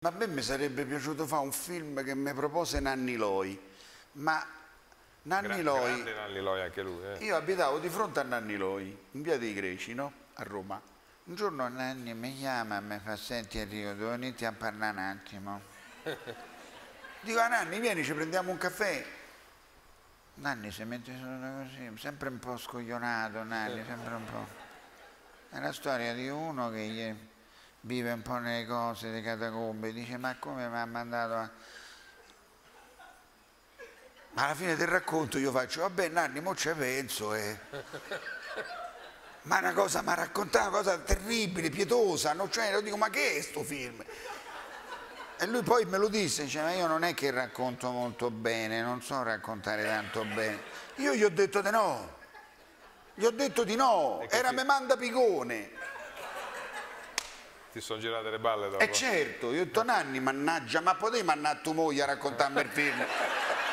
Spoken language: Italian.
Ma a me mi sarebbe piaciuto fare un film che mi propose Nanni Loi, ma Nanni Loi... Grande Nanni Loi anche lui. Io abitavo di fronte a Nanni Loi, in via dei Greci, no? A Roma. Un giorno Nanni mi chiama e mi fa: senti Enrico, devo venirti a parlare un attimo. Dico a Nanni, vieni, ci prendiamo un caffè. Nanni si mette solo così, sempre un po' scoglionato, Nanni, sempre un po'. È la storia di uno che vive un po' nelle cose, le catacombe, dice: ma come mi ha mandato a... Ma alla fine del racconto io faccio: vabbè Nanni, mo ci penso Ma una cosa, mi ha raccontato una cosa terribile, pietosa, no? Cioè, lo dico: ma che è sto film? E lui poi me lo disse, dice: ma io non è che racconto molto bene, non so raccontare tanto bene. Io gli ho detto di no, era me manda Picone. Ti sono girate le balle dopo. E certo, io ho detto: Nanni, mannaggia, ma potevi mandare tua moglie a raccontarmi il film?